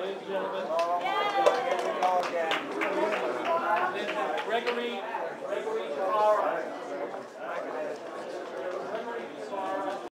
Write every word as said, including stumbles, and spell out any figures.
ladies and gentlemen. Here we go again. Gregory